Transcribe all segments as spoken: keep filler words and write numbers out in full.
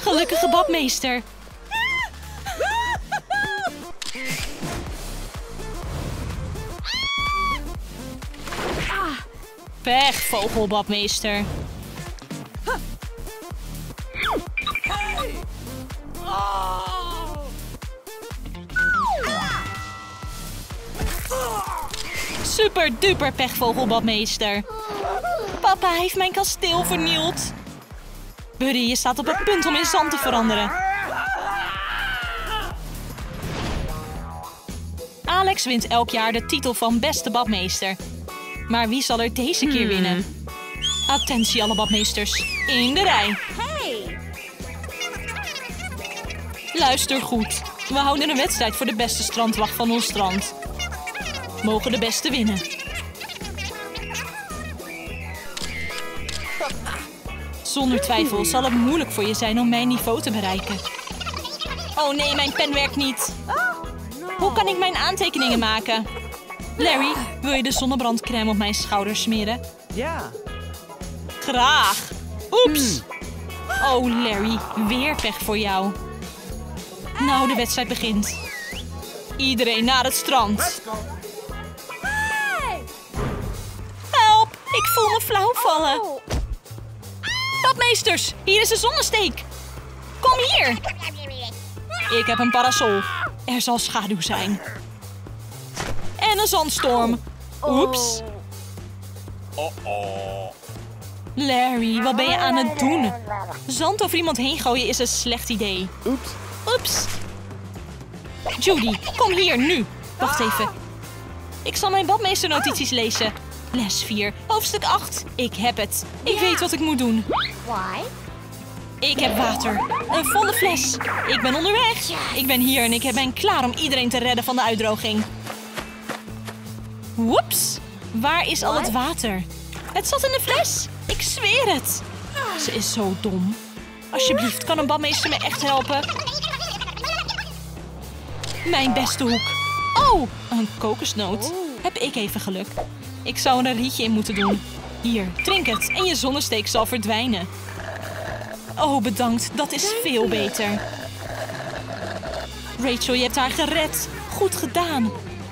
Gelukkige badmeester. Pech, vogelbadmeester. Super duper pech, vogelbadmeester. Papa heeft mijn kasteel vernield. Buddy, je staat op het punt om in zand te veranderen. Alex wint elk jaar de titel van beste badmeester. Maar wie zal er deze keer winnen? Attentie alle badmeesters. In de rij. Hey! Luister goed. We houden een wedstrijd voor de beste strandwacht van ons strand. Mogen de beste winnen. Zonder twijfel zal het moeilijk voor je zijn om mijn niveau te bereiken. Oh nee, mijn pen werkt niet. Hoe kan ik mijn aantekeningen maken? Larry, wil je de zonnebrandcrème op mijn schouders smeren? Ja. Graag. Oeps. Oh Larry, weer pech voor jou. Nou, de wedstrijd begint. Iedereen naar het strand. Help, ik voel me flauw vallen. Badmeesters, hier is een zonnesteek. Kom hier. Ik heb een parasol. Er zal schaduw zijn. En een zandstorm. Oeps. Larry, wat ben je aan het doen? Zand over iemand heen gooien is een slecht idee. Oeps. Oeps. Judy, kom hier nu. Wacht even. Ik zal mijn badmeesternotities lezen. Les vier, hoofdstuk acht. Ik heb het. Ik weet wat ik moet doen. Why? Ik heb water. Een volle fles. Ik ben onderweg. Ik ben hier en ik ben klaar om iedereen te redden van de uitdroging. Woeps. Waar is al het water? Het zat in de fles. Ik zweer het. Ze is zo dom. Alsjeblieft, kan een badmeester me echt helpen? Mijn beste hoek. Oh, een kokosnoot. Heb ik even geluk. Ik zou er een rietje in moeten doen. Hier, drink het en je zonnesteek zal verdwijnen. Oh, bedankt. Dat is veel beter. Rachel, je hebt haar gered. Goed gedaan.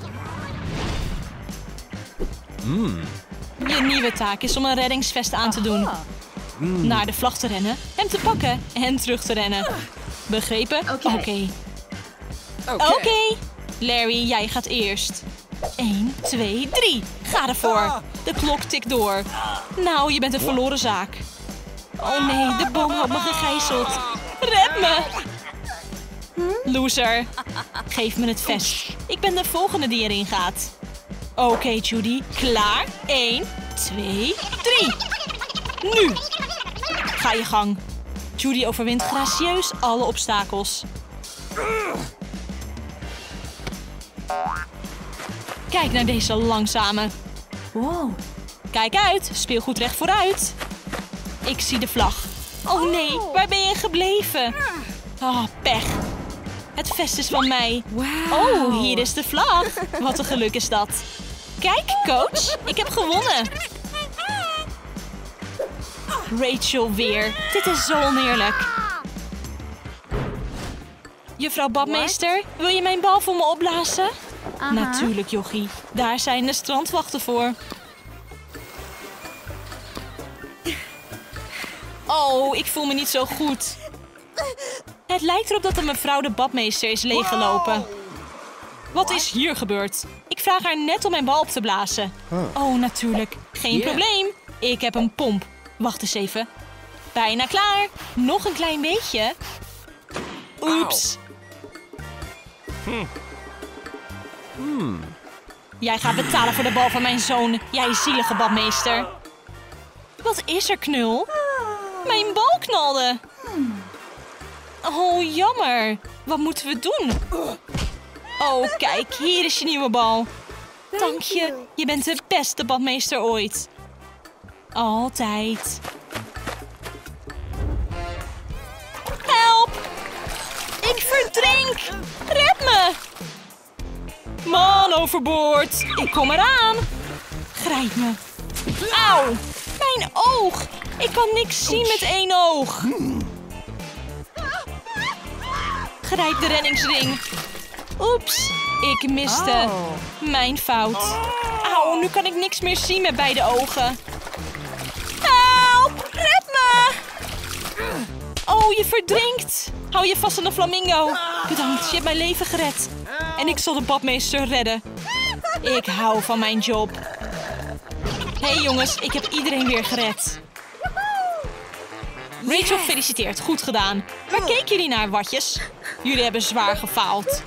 Mm. Je nieuwe taak is om een reddingsvest aan te doen. Mm. Naar de vlag te rennen, hem te pakken en terug te rennen. Begrepen? Oké. Oké. Oké. Oké. Larry, jij gaat eerst. één, twee, drie. Ga ervoor. De klok tikt door. Nou, je bent een verloren zaak. Oh nee, de boom had me gegijzeld. Red me. Loser. Geef me het vest. Ik ben de volgende die erin gaat. Oké, Judy. Klaar? één, twee, drie. Nu. Ga je gang. Judy overwint gracieus alle obstakels. Kijk naar deze langzame. Wow. Kijk uit, speel goed recht vooruit. Ik zie de vlag. Oh nee, waar ben je gebleven? Oh, pech. Het vest is van mij. Wow. Oh, hier is de vlag. Wat een geluk is dat. Kijk, coach. Ik heb gewonnen. Rachel weer. Dit is zo oneerlijk. Juffrouw Badmeester, wil je mijn bal voor me opblazen? Aha. Natuurlijk, jochie. Daar zijn de strandwachten voor. Oh, ik voel me niet zo goed. Het lijkt erop dat de mevrouw de badmeester is leeggelopen. Wat is hier gebeurd? Ik vraag haar net om mijn bal op te blazen. Oh, natuurlijk. Geen Yeah. probleem. Ik heb een pomp. Wacht eens even. Bijna klaar. Nog een klein beetje. Oeps. Jij gaat betalen voor de bal van mijn zoon. Jij zielige badmeester. Wat is er, knul? Mijn bal knalde. Oh, jammer. Wat moeten we doen? Oh, kijk. Hier is je nieuwe bal. Dank je. Je bent de beste badmeester ooit. Altijd. Help! Ik verdrink! Red me! Man overboord! Ik kom eraan! Grijp me. Auw! Mijn oog! Ik kan niks zien met één oog. Grijp de reddingsring. Oeps, ik miste. Oh. Mijn fout. Auw, nu kan ik niks meer zien met beide ogen. Help, red me! Oh, je verdrinkt. Hou je vast aan de flamingo. Bedankt, je hebt mijn leven gered. En ik zal de badmeester redden. Ik hou van mijn job. Hé hey jongens, ik heb iedereen weer gered. Rachel, gefeliciteerd. Goed gedaan. Waar keken jullie naar, watjes? Jullie hebben zwaar gefaald.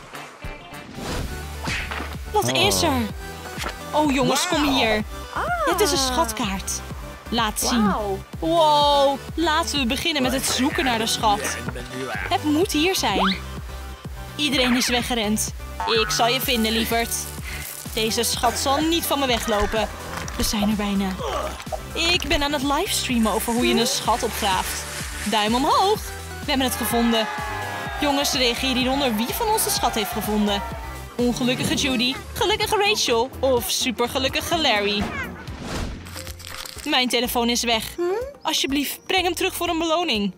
Wat is er? Oh jongens, kom hier. Dit is een schatkaart. Laat zien. Wauw. Wow, laten we beginnen met het zoeken naar de schat. Het moet hier zijn. Iedereen is weggerend. Ik zal je vinden, lieverd. Deze schat zal niet van me weglopen. We zijn er bijna. Ik ben aan het livestreamen over hoe je een schat opgraaft. Duim omhoog. We hebben het gevonden. Jongens, reageer hieronder wie van ons de schat heeft gevonden. Ongelukkige Judy, gelukkige Rachel of supergelukkige Larry. Mijn telefoon is weg. Alsjeblieft, breng hem terug voor een beloning.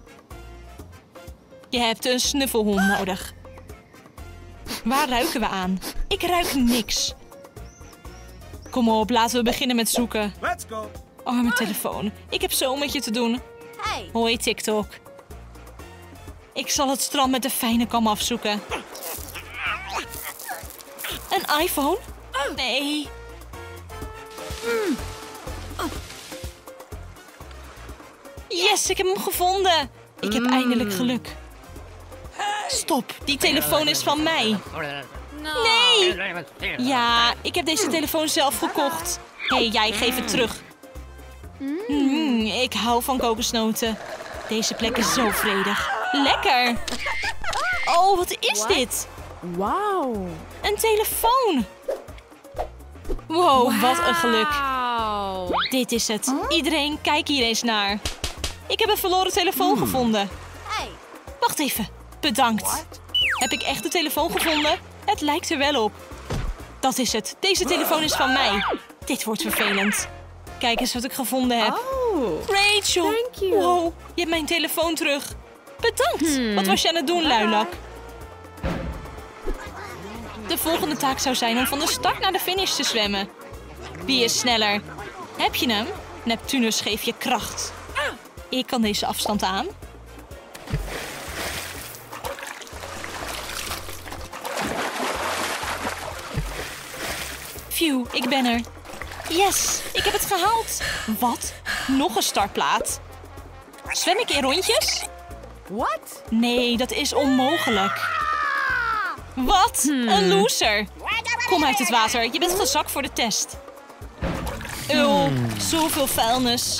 Je hebt een snuffelhond nodig. Waar ruiken we aan? Ik ruik niks. Kom op, laten we beginnen met zoeken. Let's go. Arme telefoon. Ik heb zo met je te doen. Hey. Hoi, TikTok. Ik zal het strand met de fijne kam afzoeken. Een iPhone? Nee. Yes, ik heb hem gevonden. Ik heb eindelijk geluk. Stop, die telefoon is van mij. Nee! Ja, ik heb deze telefoon zelf gekocht. Hé, hey, jij, geef het terug. Mm, ik hou van kokosnoten. Deze plek is zo vredig. Lekker! Oh, wat is dit? Wauw. Een telefoon! Wow, wat een geluk. Dit is het. Iedereen, kijk hier eens naar. Ik heb een verloren telefoon gevonden. Hey. Wacht even. Bedankt. Heb ik echt de telefoon gevonden? Het lijkt er wel op. Dat is het. Deze telefoon is van mij. Dit wordt vervelend. Kijk eens wat ik gevonden heb. Oh. Rachel! Thank you. Wow, je hebt mijn telefoon terug. Bedankt. Wat was je aan het doen, luilak? De volgende taak zou zijn om van de start naar de finish te zwemmen. Wie is sneller? Heb je hem? Neptunus geeft je kracht. Ik kan deze afstand aan. Phew, ik ben er. Yes, ik heb het gehaald. Wat? Nog een startplaat. Zwem ik in rondjes? What? Nee, dat is onmogelijk. Wat? Een loser. Kom uit het water. Je bent gezakt voor de test. Ul, zoveel vuilnis.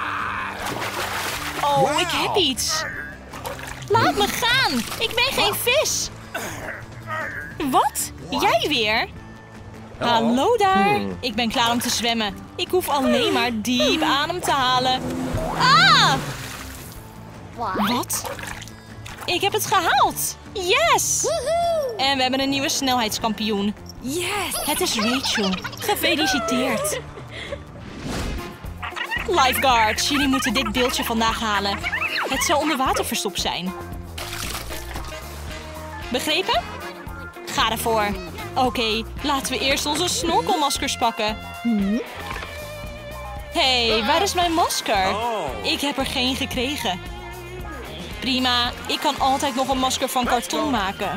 Oh, ik heb iets. Laat me gaan. Ik ben geen vis. Wat? Jij weer? Hallo daar. Ik ben klaar om te zwemmen. Ik hoef alleen maar diep adem te halen. Ah! Wat? Ik heb het gehaald. Yes! En we hebben een nieuwe snelheidskampioen. Yes. Het is Rachel. Gefeliciteerd. Lifeguards, jullie moeten dit beeldje vandaag halen. Het zal onder water verstopt zijn. Begrepen? Ga ervoor. Oké, okay, laten we eerst onze snorkelmaskers pakken. Hé, hey, waar is mijn masker? Ik heb er geen gekregen. Prima, ik kan altijd nog een masker van karton maken.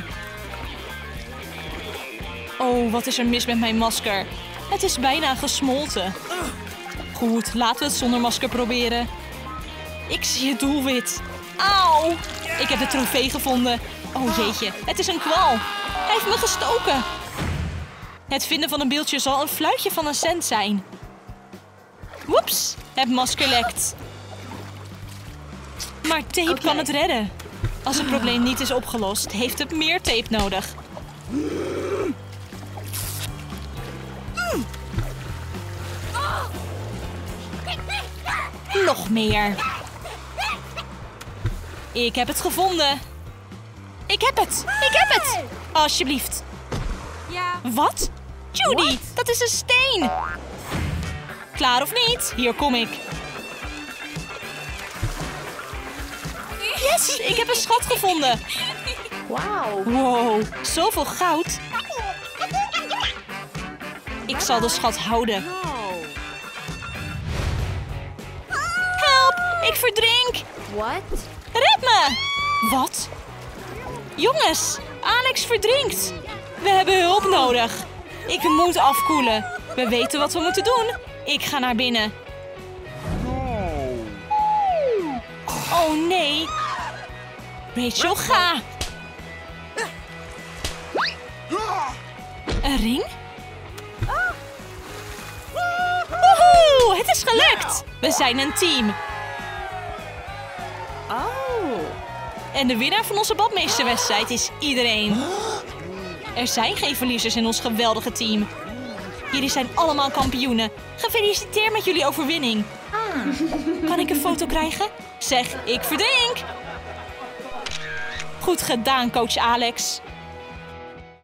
Oh, wat is er mis met mijn masker? Het is bijna gesmolten. Goed, laten we het zonder masker proberen. Ik zie het doelwit. Auw! Ik heb de trofee gevonden. Oh jeetje, het is een kwal. Hij heeft me gestoken. Het vinden van een beeldje zal een fluitje van een cent zijn. Woeps, het masker lekt. Maar tape Okay. kan het redden. Als het probleem niet is opgelost, heeft het meer tape nodig. Nog meer. Ik heb het gevonden. Ik heb het. Ik heb het. Alsjeblieft. Ja. Wat? Judy, dat is een steen. Klaar of niet? Hier kom ik. Yes, ik heb een schat gevonden. Wow. Wow, zoveel goud. Ik zal de schat houden. No. Help, ik verdrink. What? Red me! Wat? Jongens, Alex verdrinkt. We hebben hulp nodig. Ik moet afkoelen. We weten wat we moeten doen. Ik ga naar binnen. Oh nee. Rachel, ga. Een ring? Woehoe, het is gelukt. We zijn een team. Oh. En de winnaar van onze badmeesterwedstrijd is iedereen. Er zijn geen verliezers in ons geweldige team. Jullie zijn allemaal kampioenen. Gefeliciteerd met jullie overwinning. Kan ik een foto krijgen? Zeg, ik verdrink. Goed gedaan, coach Alex.